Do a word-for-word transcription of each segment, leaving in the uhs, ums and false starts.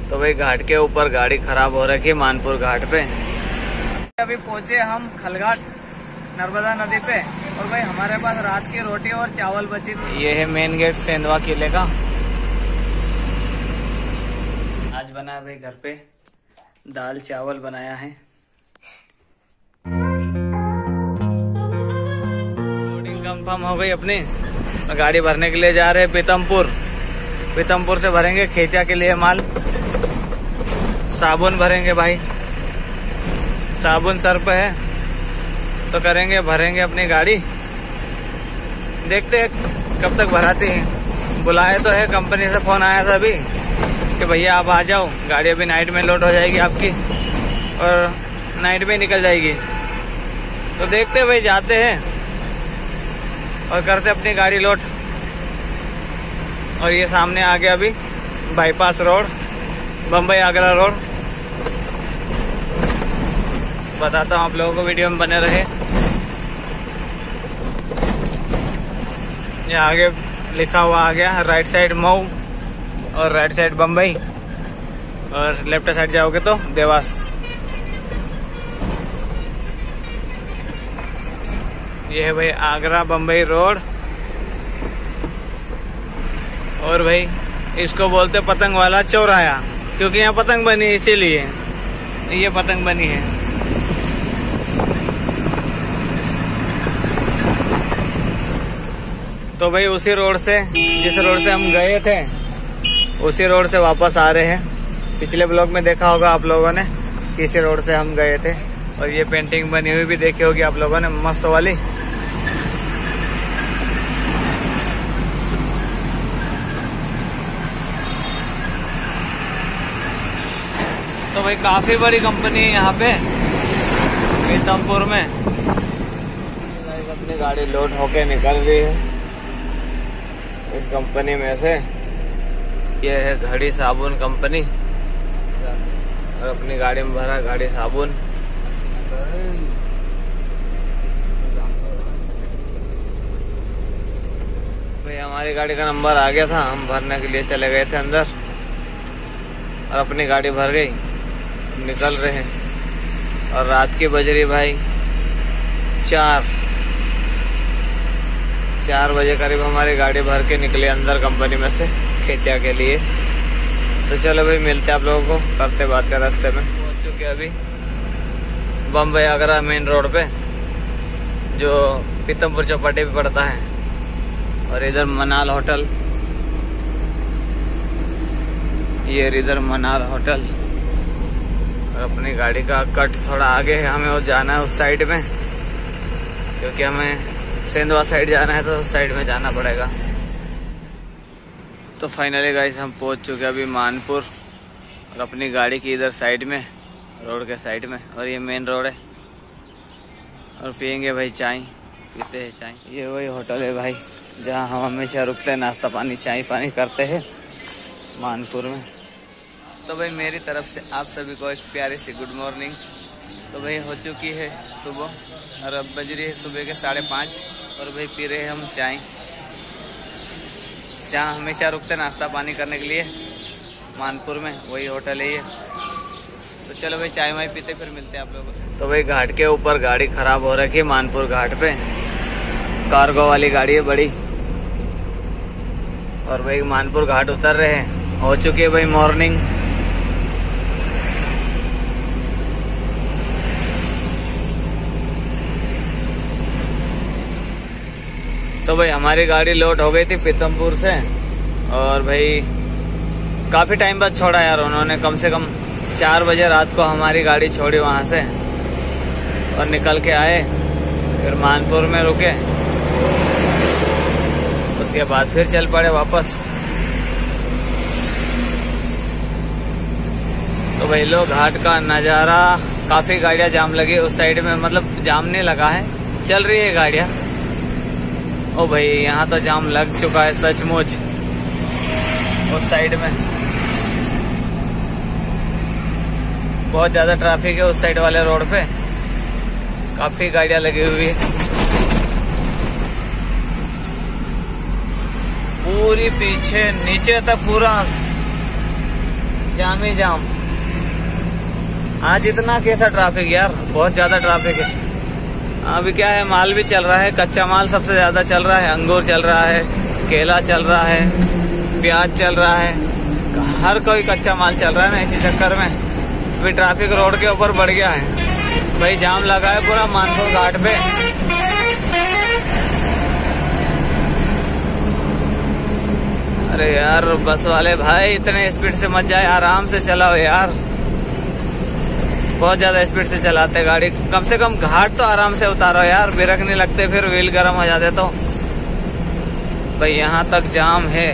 तो भाई घाट के ऊपर गाड़ी खराब हो रखी है मानपुर घाट पे। अभी पहुंचे हम खलघाट नर्मदा नदी पे और भाई हमारे पास रात की रोटी और चावल बची थी। ये है मेन गेट सेंधवा किले का। आज बना है भाई घर पे दाल चावल बनाया है। लोडिंग कंफर्म हो गई अपनी। गाड़ी भरने के लिए जा रहे हैं पीतमपुर। पीतमपुर से भरेंगे खेतिया के लिए माल। साबुन भरेंगे भाई, साबुन सर पे है तो करेंगे भरेंगे अपनी गाड़ी। देखते हैं कब तक भराती है। बुलाए तो है, कंपनी से फोन आया था अभी कि भैया आप आ जाओ, गाड़ी अभी नाइट में लोड हो जाएगी आपकी और नाइट में निकल जाएगी। तो देखते हैं भाई, जाते हैं और करते अपनी गाड़ी लोड। और ये सामने आ गया अभी bypass road, Bombay Agra road. बताता हूँ आप लोगों को, वीडियो में बने रहे। ये आगे लिखा हुआ आ गया, राइट साइड मऊ और राइट साइड बम्बई और लेफ्ट साइड जाओगे तो देवास। ये है भाई आगरा बम्बई रोड। और भाई इसको बोलते पतंग वाला चौराया, क्योंकि यहाँ पतंग बनी इसीलिए ये पतंग बनी है। तो भाई उसी रोड से, जिस रोड से हम गए थे उसी रोड से वापस आ रहे हैं। पिछले ब्लॉग में देखा होगा आप लोगों ने कि इसी रोड से हम गए थे। और ये पेंटिंग बनी हुई भी देखी होगी आप लोगों ने, मस्त वाली। तो भाई काफी बड़ी कंपनी है यहाँ पे पीतमपुर में। अपनी गाड़ी लोड होके निकल रही है इस कंपनी में से। ये है घड़ी साबुन कंपनी और अपनी गाड़ी में भरा घड़ी साबुन। भाई हमारी गाड़ी का नंबर आ गया था, हम भरने के लिए चले गए थे अंदर और अपनी गाड़ी भर गई। निकल रहे हैं और रात की बज रही भाई चार चार बजे करीब हमारी गाड़ी भर के निकले अंदर कंपनी में से खेतिया के लिए। तो चलो भाई मिलते हैं आप लोगों को, करते बात कर रास्ते में। पहुंच चुके अभी बम्बई आगरा मेन रोड पे, जो पीतमपुर चौपाटी पे पड़ता है। और इधर मनाल होटल, ये इधर मनाल होटल। और अपनी गाड़ी का कट थोड़ा आगे है, हमें वो जाना है उस साइड में, क्योंकि हमें सेंधवा साइड जाना है तो उस साइड में जाना पड़ेगा। तो फाइनली गाइस हम पहुंच चुके हैं अभी मानपुर और अपनी गाड़ी की इधर साइड में, रोड के साइड में। और ये मेन रोड है और पियेंगे भाई चाय, पीते हैं चाय। ये वही होटल है भाई जहां हम हमेशा रुकते हैं, नाश्ता पानी चाय पानी करते हैं मानपुर में। तो भाई मेरी तरफ से आप सभी को एक प्यारी सी गुड मॉर्निंग। तो भाई हो चुकी है सुबह और अब बज रही है सुबह के साढ़े पाँच और भाई पी रहे हैं हम चाय। जहाँ हमेशा रुकते नाश्ता पानी करने के लिए मानपुर में, वही होटल है ये। तो चलो भाई चाय वाय पीते फिर मिलते हैं आप लोगों से। तो भाई घाट के ऊपर गाड़ी खराब हो रखी है मानपुर घाट पे, कार्गो वाली गाड़ी है बड़ी। और भाई मानपुर घाट उतर रहे हैं, हो चुकी है भाई मॉर्निंग। तो भाई हमारी गाड़ी लोड हो गई थी पीतमपुर से और भाई काफी टाइम बाद छोड़ा यार उन्होंने। कम से कम चार बजे रात को हमारी गाड़ी छोड़ी वहां से और निकल के आए, फिर मानपुर में रुके, उसके बाद फिर चल पड़े वापस। तो भाई लोग घाट का नजारा, काफी गाड़ियां जाम लगी उस साइड में, मतलब जाम नहीं लगा है, चल रही है गाड़ियां। ओ भाई यहाँ तो जाम लग चुका है सचमुच उस साइड में, बहुत ज्यादा ट्रैफिक है उस साइड वाले रोड पे, काफी गाड़ियां लगी हुई है। पूरी पीछे नीचे तक पूरा जाम ही जाम। आज इतना कैसा ट्रैफिक यार, बहुत ज्यादा ट्रैफिक है। अभी क्या है, माल भी चल रहा है, कच्चा माल सबसे ज्यादा चल रहा है, अंगूर चल रहा है, केला चल रहा है, प्याज चल रहा है, हर कोई कच्चा माल चल रहा है ना। इसी चक्कर में अभी ट्रैफिक रोड के ऊपर बढ़ गया है भाई, जाम लगा है पूरा मानपुर घाट पे। अरे यार बस वाले भाई इतने स्पीड से मत जाए, आराम से चलाओ यार, बहुत ज्यादा स्पीड से चलाते गाड़ी। कम से कम घाट तो आराम से उतारो यार, ब्रेक नहीं लगते फिर व्हील गर्म हो जाते। तो भाई यहाँ तक जाम है।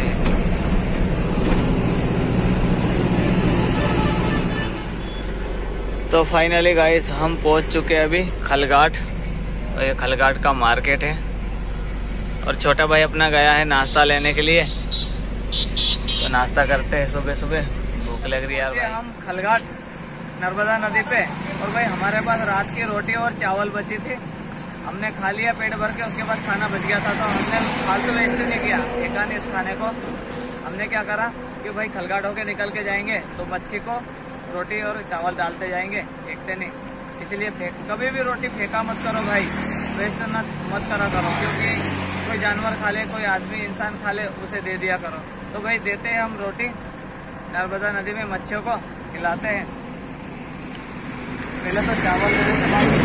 तो फाइनली गाइस हम पहुंच चुके हैं अभी खलघाट, और ये खलघाट का मार्केट है। और छोटा भाई अपना गया है नाश्ता लेने के लिए, तो नाश्ता करते हैं सुबह सुबह, भूख लग रही है यार भाई। हम खलघाट नर्मदा नदी पे, और भाई हमारे पास रात की रोटी और चावल बची थी, हमने खा लिया पेट भर के। उसके बाद खाना बच गया था, तो हमने फालतू वेस्ट नहीं किया, फेंका नहीं इस खाने को। हमने क्या करा कि भाई खलघाट होके निकल के जाएंगे तो मच्छी को रोटी और चावल डालते जाएंगे, फेंकते नहीं। इसलिए फेंक कभी भी रोटी फेंका मत करो भाई, वेस्ट न मत करा करो, क्योंकि कोई जानवर खा ले, कोई आदमी इंसान खा ले, उसे दे दिया करो। तो भाई देते हैं हम रोटी, नर्मदा नदी में मच्छियों को खिलाते हैं। पहले तो चावल देने के बाद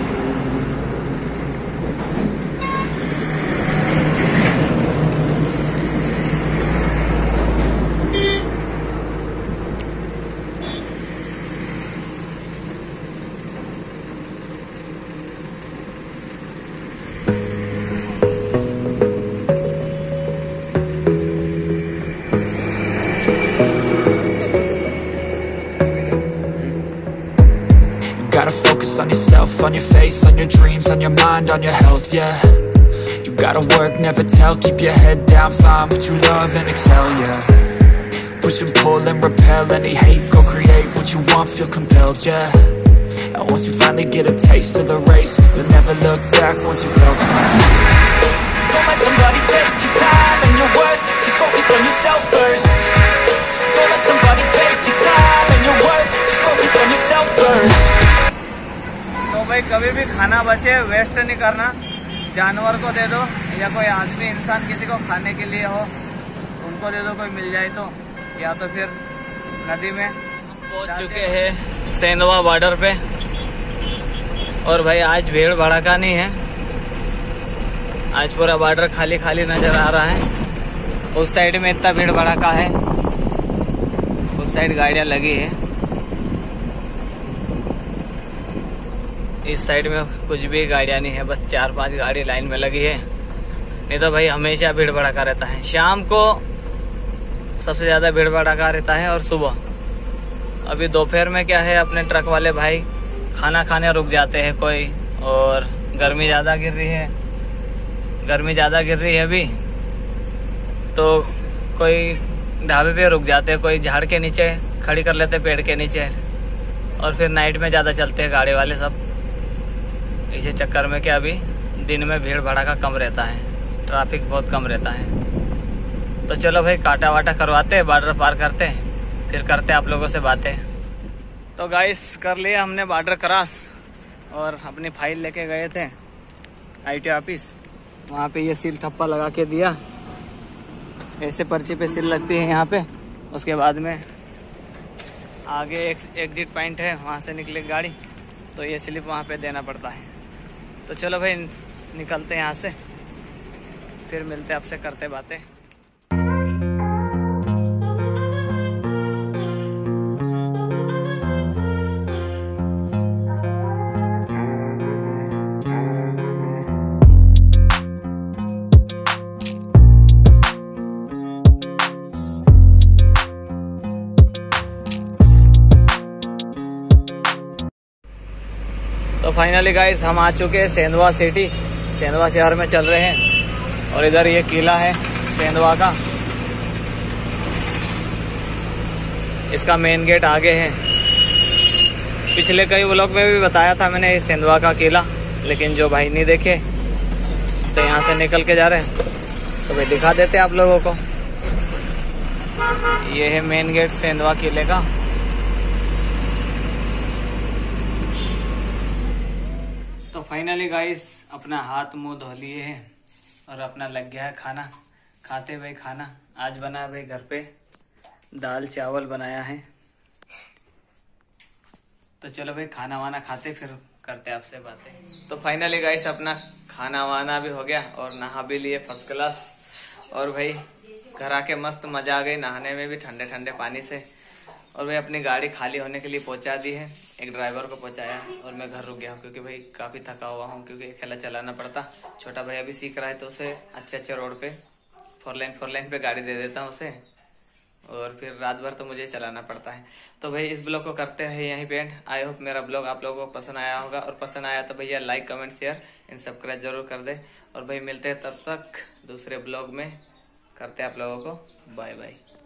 on yourself, on your faith, on your dreams, on your mind, on your health, yeah. You gotta work, never tell, keep your head down, find what you love and excel, yeah. Push and pull and repel any hate, go create what you want, feel compelled, yeah. And once you finally get a taste of the race, you'll never look back once you felt mine. Don't let somebody take your time and your worth, just focus on yourself first. Don't let somebody take your time and your worth, just focus on yourself first. तो भाई कभी भी खाना बचे waste नहीं करना, जानवर को दे दो, या कोई आदमी इंसान किसी को खाने के लिए हो उनको दे दो, कोई मिल जाए तो, या तो फिर नदी में। पहुंच चुके हैं सेंधवा बॉर्डर पे, और भाई आज भीड़ भड़का नहीं है, आज पूरा बॉर्डर खाली खाली नजर आ रहा है। उस साइड में इतना भीड़ भड़का है, उस साइड गाड़ियां लगी है, इस साइड में कुछ भी गाड़ियां नहीं है, बस चार पांच गाड़ी लाइन में लगी है। नहीं तो भाई हमेशा भीड़ भड़का रहता है, शाम को सबसे ज्यादा भीड़ भड़का रहता है, और सुबह। अभी दोपहर में क्या है, अपने ट्रक वाले भाई खाना खाने रुक जाते हैं कोई, और गर्मी ज्यादा गिर रही है, गर्मी ज्यादा गिर रही है अभी, तो कोई ढाबे पे रुक जाते हैं, कोई झाड़ के नीचे खड़ी कर लेते पेड़ के नीचे, और फिर नाइट में ज्यादा चलते हैं गाड़ी वाले सब। इसी चक्कर में क्या अभी दिन में भीड़ भड़का कम रहता है, ट्रैफिक बहुत कम रहता है। तो चलो भाई काटा वाटा करवाते हैं, बॉर्डर पार करते हैं, फिर करते हैं आप लोगों से बातें। तो गाइस कर लिया हमने बॉर्डर क्रॉस, और अपनी फाइल लेके गए थे आई टी ऑफिस, वहाँ पे ये सील ठप्पा लगा के दिया, ऐसे पर्ची पे सील लगती है यहाँ पे। उसके बाद में आगे एक एग्जिट पॉइंट है, वहाँ से निकले गाड़ी, तो ये स्लिप वहाँ पे देना पड़ता है। तो चलो भाई निकलते हैं यहाँ से, फिर मिलते हैं आपसे, करते बातें। तो फाइनली गाइस हम आ चुके हैं सेंधवा सिटी, सेंधवा शहर में चल रहे हैं, और इधर ये किला है सेंधवा का, इसका मेन गेट आगे है। पिछले कई व्लॉग में भी बताया था मैंने ये सेंधवा का किला, लेकिन जो भाई नहीं देखे तो यहाँ से निकल के जा रहे हैं, तो भाई दिखा देते हैं आप लोगों को। ये है मेन गेट सेंधवा किले का। तो फाइनली गाइस अपना हाथ मुंह धो लिए हैं और अपना लग गया है खाना खाते भाई। खाना आज बना भाई घर पे दाल चावल बनाया है। तो चलो भाई खाना वाना खाते फिर करते आपसे बातें। तो फाइनली गाइस अपना खाना वाना भी हो गया और नहा भी लिए फर्स्ट क्लास। और भाई घर आके मस्त मजा आ गई नहाने में भी ठंडे ठंडे पानी से। और भाई अपनी गाड़ी खाली होने के लिए पहुंचा दी है, एक ड्राइवर को पहुंचाया और मैं घर रुक गया हूँ क्योंकि भाई काफी थका हुआ हूँ क्योंकि अकेला चलाना पड़ता। छोटा भाई अभी सीख रहा है तो उसे अच्छे अच्छे रोड पे फोर लाइन फोर लाइन पे गाड़ी दे देता हूँ उसे, और फिर रात भर तो मुझे चलाना पड़ता है। तो भाई इस ब्लॉग को करते हैं यहीं पे एंड। आई होप मेरा ब्लॉग आप लोगों को पसंद आया होगा, और पसंद आया तो भैया लाइक कमेंट शेयर इन सब्सक्राइब जरूर कर दे। और भाई मिलते हैं तब तक दूसरे ब्लॉग में, करते हैं आप लोगों को बाय बाय।